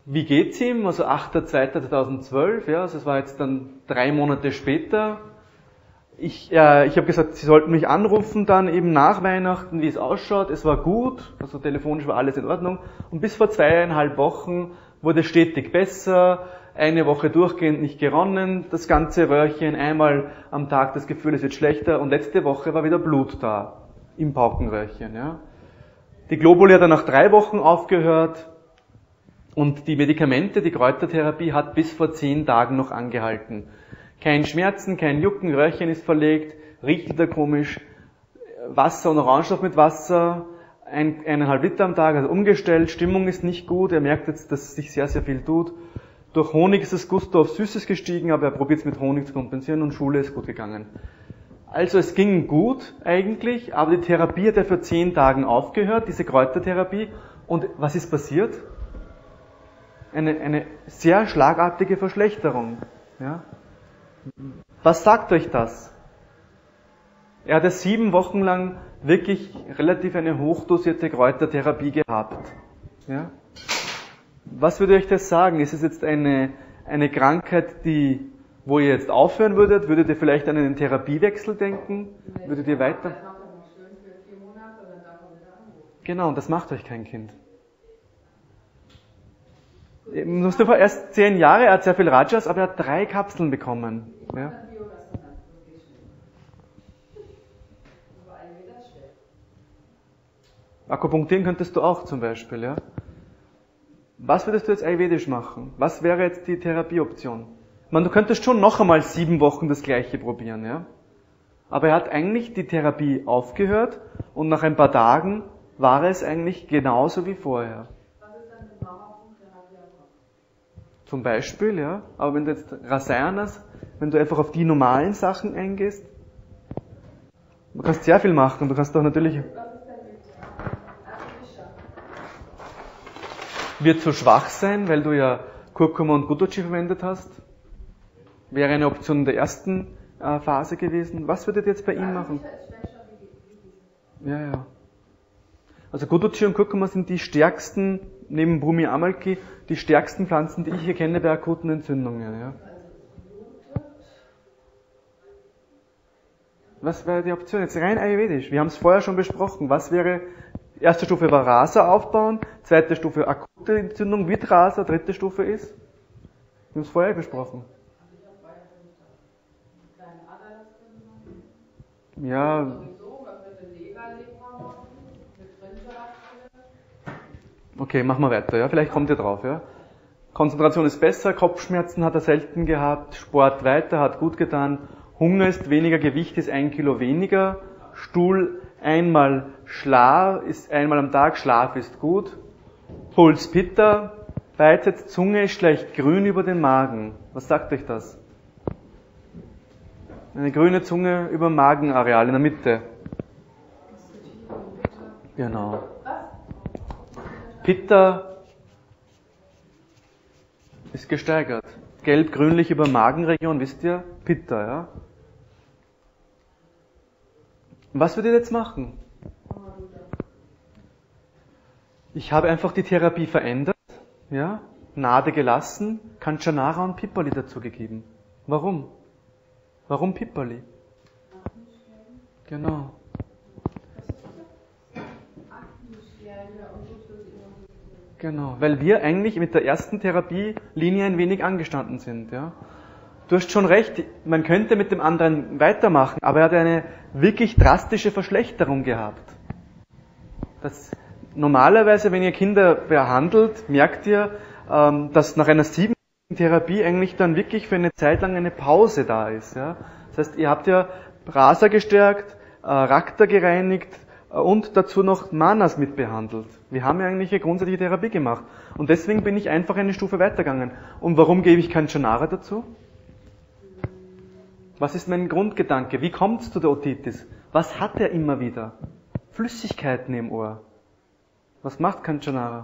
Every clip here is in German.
Wie geht's ihm? Also 8.2.2012, ja, also es war jetzt dann 3 Monate später. Ich habe gesagt, Sie sollten mich anrufen dann eben nach Weihnachten, wie es ausschaut. Es war gut, also telefonisch war alles in Ordnung. Und bis vor 2,5 Wochen wurde es stetig besser. Eine Woche durchgehend nicht geronnen, das ganze Röhrchen, einmal am Tag das Gefühl, es wird schlechter. Und letzte Woche war wieder Blut da, im Paukenröhrchen. Ja. Die Globuli hat dann nach 3 Wochen aufgehört. Und die Medikamente, die Kräutertherapie hat bis vor 10 Tagen noch angehalten. Kein Schmerzen, kein Jucken, Röhrchen ist verlegt, riecht wieder komisch, Wasser und Orangensaft mit Wasser, 1,5 Liter am Tag, also umgestellt, Stimmung ist nicht gut, er merkt jetzt, dass sich sehr, sehr viel tut. Durch Honig ist das Gusto auf Süßes gestiegen, aber er probiert es mit Honig zu kompensieren und Schule ist gut gegangen. Also es ging gut eigentlich, aber die Therapie hat ja für 10 Tagen aufgehört, diese Kräutertherapie. Und was ist passiert? Eine sehr schlagartige Verschlechterung. Ja? Was sagt euch das? Er hatte 7 Wochen lang wirklich relativ eine hochdosierte Kräutertherapie gehabt. Ja? Was würde euch das sagen? Ist es jetzt eine Krankheit, wo ihr jetzt aufhören würdet? Würdet ihr vielleicht an einen Therapiewechsel denken? Würdet ihr weiter? Genau, und das macht euch kein Kind. Musst du vor, erst 10 Jahre, er hat sehr viel Rajas, aber er hat 3 Kapseln bekommen. Ja? Akupunktieren könntest du auch zum Beispiel. Ja? Was würdest du jetzt ayurvedisch machen? Was wäre jetzt die Therapieoption? Ich meine, du könntest schon noch einmal 7 Wochen das Gleiche probieren. Ja? Aber er hat eigentlich die Therapie aufgehört und nach ein paar Tagen war es eigentlich genauso wie vorher. Zum Beispiel, ja. Aber wenn du jetzt Rasayanas, wenn du einfach auf die normalen Sachen eingehst, du kannst sehr viel machen. Du kannst doch natürlich... Wird zu schwach sein, weil du ja Kurkuma und Guduchi verwendet hast. Wäre eine Option in der ersten Phase gewesen. Was würdet ihr jetzt bei ihm machen? Ja. Also Guduchi und Kurkuma sind die stärksten, neben Brumi Amalki, die stärksten Pflanzen, die ich hier kenne bei akuten Entzündungen. Ja. Was wäre die Option? Jetzt rein ayurvedisch. Wir haben es vorher schon besprochen. Was wäre, erste Stufe war Rasa aufbauen, zweite Stufe akute Entzündung mit Rasa, dritte Stufe ist? Wir haben es vorher besprochen. Ja. Okay, machen wir weiter, ja. Vielleicht kommt ihr drauf, ja. Konzentration ist besser, Kopfschmerzen hat er selten gehabt, Sport weiter, hat gut getan, Hunger ist weniger, Gewicht ist 1 Kilo weniger, Stuhl einmal ist einmal am Tag, Schlaf ist gut, Puls Pitta, Beizet, Zunge ist leicht grün über den Magen. Was sagt euch das? Eine grüne Zunge über dem Magenareal in der Mitte. Genau. Pitta ist gesteigert. Gelb-grünlich über Magenregion, wisst ihr? Pitta, ja? Was würdet ihr jetzt machen? Ich habe einfach die Therapie verändert, ja? Nade gelassen, Kanchanara und Pippali dazugegeben. Warum? Warum Pippali? Genau. Genau, weil wir eigentlich mit der ersten Therapielinie ein wenig angestanden sind. Ja. Du hast schon recht, man könnte mit dem anderen weitermachen, aber er hat eine wirklich drastische Verschlechterung gehabt. Normalerweise, wenn ihr Kinder behandelt, merkt ihr, dass nach einer 7-jährigen Therapie eigentlich dann wirklich für eine Zeit lang eine Pause da ist. Ja. Das heißt, ihr habt ja Rasa gestärkt, Rakta gereinigt, und dazu noch Manas mitbehandelt. Wir haben ja eigentlich eine grundsätzliche Therapie gemacht. Und deswegen bin ich einfach eine Stufe weitergegangen. Und warum gebe ich Kanchanara dazu? Was ist mein Grundgedanke? Wie kommt es zu der Otitis? Was hat er immer wieder? Flüssigkeiten im Ohr. Was macht Kanchanara?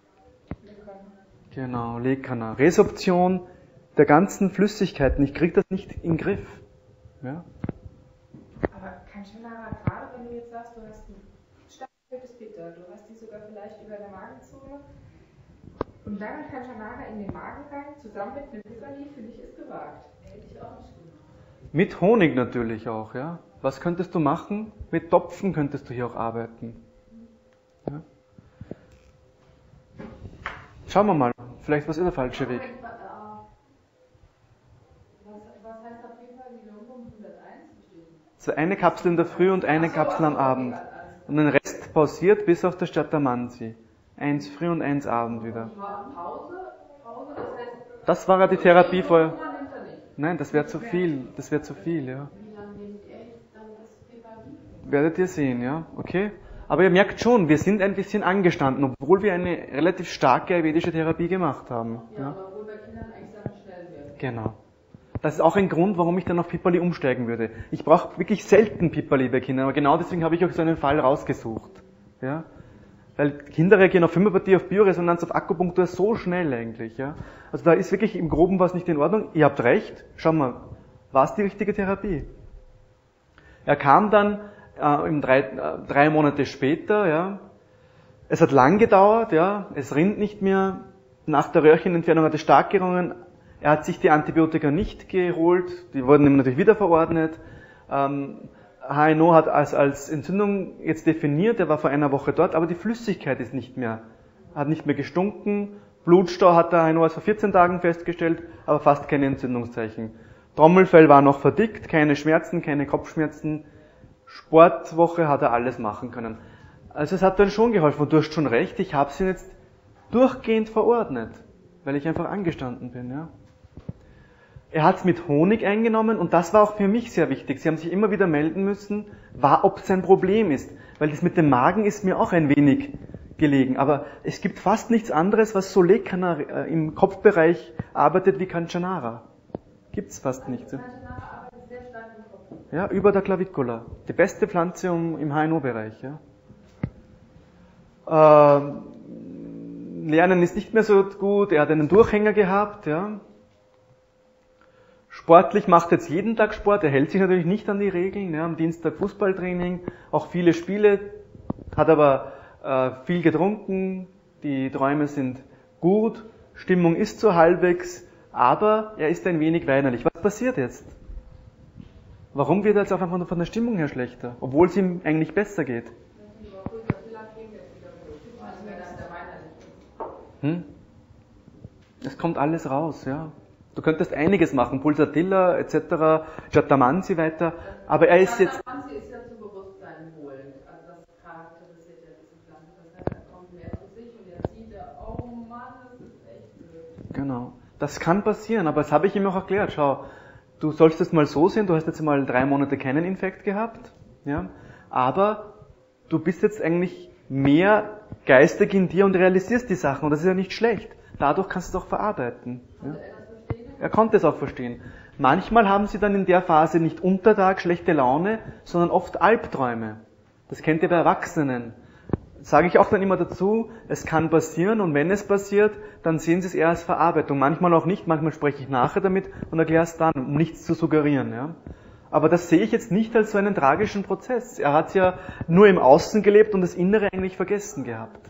Genau, Lekana. Resorption der ganzen Flüssigkeiten. Ich kriege das nicht in den Griff. Ja? Aber Kanchanara, gerade wenn du jetzt sagst, du hast ein starkes Pitta, du hast die sogar vielleicht über der Magenzunge Und dann Kanchanara in den Magen rein, zusammen mit einem Pipperli, finde ich, ist gewagt. Hätte ich auch nicht gemacht. Mit Honig natürlich auch, ja. Was könntest du machen? Mit Topfen könntest du hier auch arbeiten. Ja. Schauen wir mal, vielleicht was ist der falsche Weg. Was heißt auf jeden Fall die Lösung 101 bestehen? So eine Kapsel in der Früh und eine Kapsel am Abend. Und den Rest pausiert bis auf das Statamansi. 1 früh und 1 Abend wieder. Pause, das heißt... Das war ja die Therapie vorher. Man nimmt er nicht. Nein, das wäre zu viel. Das wäre zu viel, ja. Wie lange nimmt er jetzt dann das Pipperli? Werdet ihr sehen, ja. Okay. Aber ihr merkt schon, wir sind ein bisschen angestanden, obwohl wir eine relativ starke ayurvedische Therapie gemacht haben. Ja, aber wo bei Kindern eigentlich Sachen schnell werden. Genau. Das ist auch ein Grund, warum ich dann auf Pipperli umsteigen würde. Ich brauche wirklich selten Pipperli bei Kindern, aber genau deswegen habe ich auch so einen Fall rausgesucht. Ja? Weil Kinder reagieren auf Homöopathie, auf Bioresonanz, auf Akupunktur so schnell eigentlich. Ja? Also da ist wirklich im Groben was nicht in Ordnung. Ihr habt recht, schau mal, war es die richtige Therapie? Er kam dann 3 Monate später, ja. Es hat lang gedauert, ja. Es rinnt nicht mehr. Nach der Röhrchenentfernung hat es stark gerungen. Er hat sich die Antibiotika nicht geholt. Die wurden ihm natürlich wieder verordnet. HNO hat als Entzündung jetzt definiert. Er war vor einer Woche dort, aber die Flüssigkeit ist hat nicht mehr gestunken. Blutstau hat der HNO erst vor 14 Tagen festgestellt, aber fast keine Entzündungszeichen. Trommelfell war noch verdickt, keine Schmerzen, keine Kopfschmerzen. Sportwoche hat er alles machen können. Also es hat dann schon geholfen. Und du hast schon recht, ich habe sie jetzt durchgehend verordnet, weil ich einfach angestanden bin. Ja. Er hat es mit Honig eingenommen und das war auch für mich sehr wichtig. Sie haben sich immer wieder melden müssen, ob es ein Problem ist. Weil das mit dem Magen ist mir auch ein wenig gelegen. Aber es gibt fast nichts anderes, was so Lekana im Kopfbereich arbeitet wie Kanchanara. Gibt's fast nichts. Ja. Ja, über der Clavicula. Die beste Pflanze im HNO-Bereich. Ja. Lernen ist nicht mehr so gut. Er hat einen Durchhänger gehabt. Ja. Sportlich macht jetzt jeden Tag Sport. Er hält sich natürlich nicht an die Regeln. Ja. Am Dienstag Fußballtraining, auch viele Spiele. Hat aber viel getrunken. Die Träume sind gut. Stimmung ist so halbwegs. Aber er ist ein wenig weinerlich. Was passiert jetzt? Warum wird er jetzt einfach von der Stimmung her schlechter, obwohl es ihm eigentlich besser geht? Es kommt alles raus, ja. Du könntest einiges machen, Pulsatilla etc., Jatamansi weiter, aber er ist jetzt... Jatamansi ist ja zu Bewusstsein wohlend, also das charakterisiert ja diese Pflanze, das heißt, er kommt mehr zu sich und er sieht, oh Mann, das ist echt blöd. Genau, das kann passieren, aber das habe ich ihm auch erklärt, schau, du sollst es mal so sehen, du hast jetzt mal 3 Monate keinen Infekt gehabt, ja, aber du bist jetzt eigentlich mehr geistig in dir und realisierst die Sachen und das ist ja nicht schlecht. Dadurch kannst du es auch verarbeiten. Ja. Er konnte es auch verstehen. Manchmal haben sie dann in der Phase nicht Untertag schlechte Laune, sondern oft Albträume. Das kennt ihr bei Erwachsenen. Sage ich auch dann immer dazu, es kann passieren und wenn es passiert, dann sehen sie es eher als Verarbeitung. Manchmal auch nicht, manchmal spreche ich nachher damit und erkläre es dann, um nichts zu suggerieren. Ja. Aber das sehe ich jetzt nicht als so einen tragischen Prozess. Er hat ja nur im Außen gelebt und das Innere eigentlich vergessen gehabt.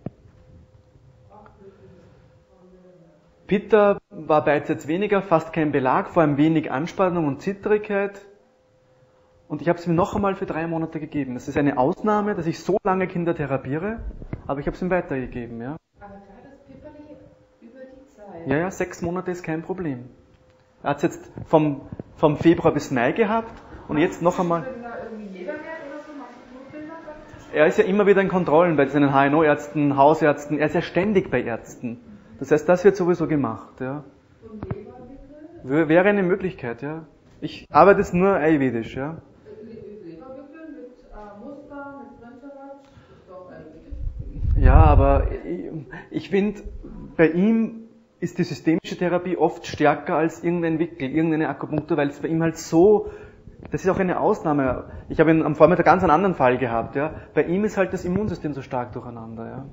Pitta war bereits jetzt weniger, fast kein Belag, vor allem wenig Anspannung und Zittrigkeit. Und ich habe es ihm noch einmal für 3 Monate gegeben. Das ist eine Ausnahme, dass ich so lange Kinder therapiere, aber ich habe es ihm weitergegeben. Ja. Aber klar, das Pipperli über die Zeit. Ja, 6 Monate ist kein Problem. Er hat es jetzt vom Februar bis Mai gehabt und jetzt noch einmal... Er ist ja immer wieder in Kontrollen bei seinen HNO-Ärzten, Hausärzten, er ist ja ständig bei Ärzten. Das heißt, das wird sowieso gemacht. Ja. Wäre eine Möglichkeit, ja. Ich arbeite jetzt nur ayurvedisch, ja. Leberwickel mit Muster, mit Prinzerwald, ist doch ayurvedisch. Ja, aber ich finde, bei ihm ist die systemische Therapie oft stärker als irgendein Wickel, irgendeine Akupunktur, weil es bei ihm halt so, das ist auch eine Ausnahme. Ich habe am Vormittag ganz einen anderen Fall gehabt, ja. Bei ihm ist halt das Immunsystem so stark durcheinander, ja.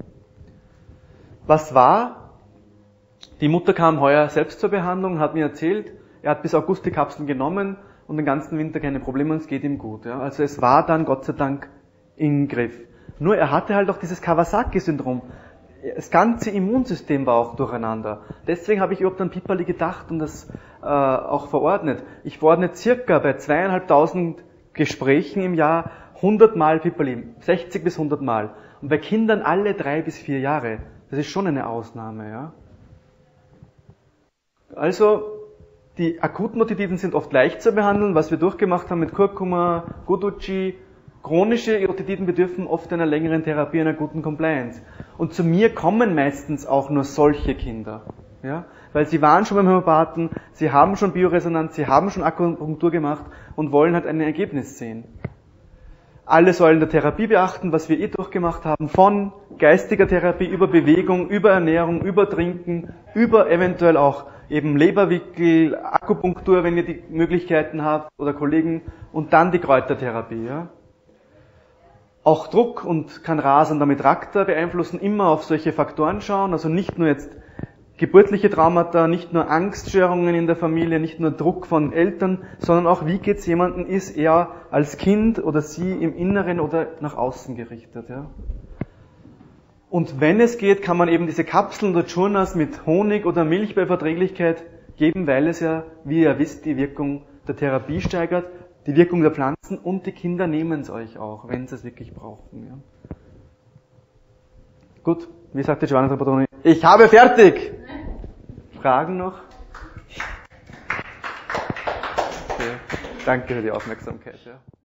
Was war? Die Mutter kam heuer selbst zur Behandlung, hat mir erzählt, er hat bis August die Kapseln genommen und den ganzen Winter keine Probleme und es geht ihm gut. Ja. Also es war dann Gott sei Dank im Griff. Nur er hatte halt auch dieses Kawasaki-Syndrom. das ganze Immunsystem war auch durcheinander. Deswegen habe ich überhaupt an Piperli gedacht und das auch verordnet. Ich verordne circa bei 2.500 Gesprächen im Jahr 100 Mal Piperli, 60 bis 100 Mal. Und bei Kindern alle 3 bis 4 Jahre. Das ist schon eine Ausnahme, ja. Also, die akuten Otitiden sind oft leicht zu behandeln, was wir durchgemacht haben mit Kurkuma, Guduci. Chronische Otitiden bedürfen oft einer längeren Therapie, einer guten Compliance. Und zu mir kommen meistens auch nur solche Kinder. Ja? Weil sie waren schon beim Homöopathen, sie haben schon Bioresonanz, sie haben schon Akupunktur gemacht und wollen halt ein Ergebnis sehen. Alle Säulen der Therapie beachten, was wir durchgemacht haben, von geistiger Therapie über Bewegung, über Ernährung, über Trinken, über eventuell auch eben Leberwickel, Akupunktur, wenn ihr die Möglichkeiten habt, oder Kollegen, und dann die Kräutertherapie. Ja? Auch Druck und Canrasa und damit Rakta beeinflussen, immer auf solche Faktoren schauen, also nicht nur jetzt geburtliche Traumata, nicht nur Angststörungen in der Familie, nicht nur Druck von Eltern, sondern auch, wie geht's jemandem, ist er als Kind oder sie im Inneren oder nach außen gerichtet. Ja? Und wenn es geht, kann man eben diese Kapseln oder Churnas mit Honig oder Milch bei Verträglichkeit geben, weil es ja, wie ihr wisst, die Wirkung der Therapie steigert, die Wirkung der Pflanzen, und die Kinder nehmen es euch auch, wenn sie es wirklich brauchen. Ja. Gut, wie sagte Giovanna Trapattoni, ich habe fertig! Fragen noch? Okay. Danke für die Aufmerksamkeit. Ja.